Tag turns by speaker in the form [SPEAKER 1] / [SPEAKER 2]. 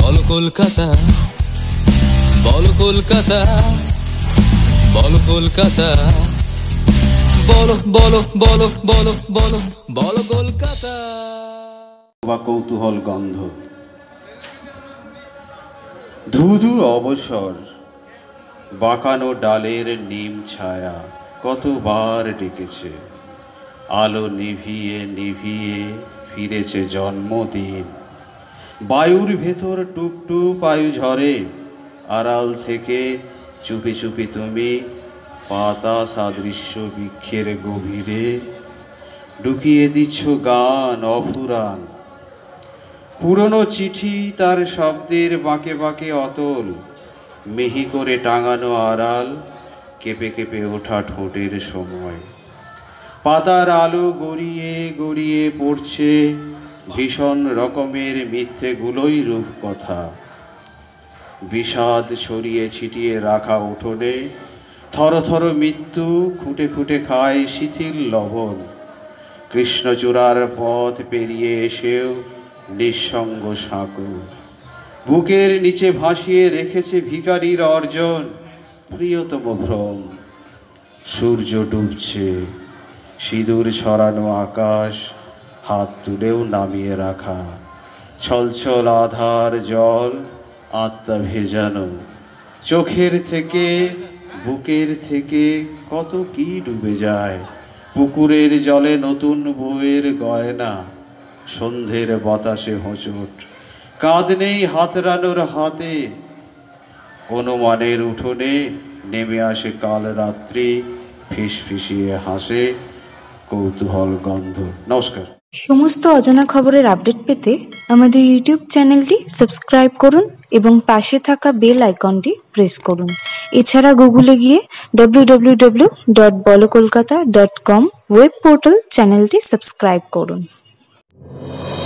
[SPEAKER 1] বলো কলকাতা, বলো কলকাতা, বলো কলকাতা, বলো বলো বলো বলো বলো বলো কলকাতা।
[SPEAKER 2] বা কৌতূহল গন্ধ, ধুধু অবসর, বাঁকানো ডালের নিম ছায়া কতবার ডেকেছে। আলো নিভিয়ে নিভিয়ে ফিরেছে জন্মদিন। বায়ুর ভেতর টুপটুপ আয়ু ঝরে, আড়াল থেকে চুপি চুপি তুমি পাতা সাদৃশ্য বৃক্ষের গভীরে ঢুকিয়ে দিচ্ছ গান অফুরান। পুরনো চিঠি তার শব্দের বাঁকে বাঁকে অতল, মিহি করে টাঙানো আড়াল, কেঁপে কেঁপে ওঠা ঠোঁটের সময়। পাতার আলো গড়িয়ে গড়িয়ে পড়ছে ভীষণ রকমের মিথ্যেগুলোই রূপকথা। বিষাদ ছড়িয়ে ছিটিয়ে রাখা উঠোনে থর থর মৃত্যু খুঁটে খুঁটে খায় শিথিল লবণ। কৃষ্ণচূড়ার পথ পেরিয়ে এসেও নিঃসঙ্গ সাঁকো বুকের নিচে ভাসিয়ে রেখেছে ভিখারির অর্জন প্রিয়তম ভ্রম। সূর্য ডুবছে, সিঁদুর ছড়ানো আকাশ হাত তুলেও নামিয়ে রাখা, ছলছল আধার জল আত্মা ভেজানো। চোখের থেকে বুকের থেকে কত কি ডুবে যায়। পুকুরের জলে নতুন বউয়ের গয়না, সন্ধ্যের বাতাসে হোঁচট, কাঁধ নেই হাতড়ানোর হাতে। অনুমানের উঠোনে নেমে আসে কাল রাত্রি, ফিসফিসিয়ে হাসে কৌতূহল গন্ধ। নমস্কার।
[SPEAKER 3] সমস্ত অজানা খবরের আপডেট পেতে আমাদের ইউটিউব চ্যানেলটি সাবস্ক্রাইব করুন এবং পাশে থাকা বেল আইকনটি প্রেস করুন। এছাড়া গুগলে গিয়ে www.bolokolkata.com ওয়েব পোর্টাল চ্যানেলটি সাবস্ক্রাইব করুন।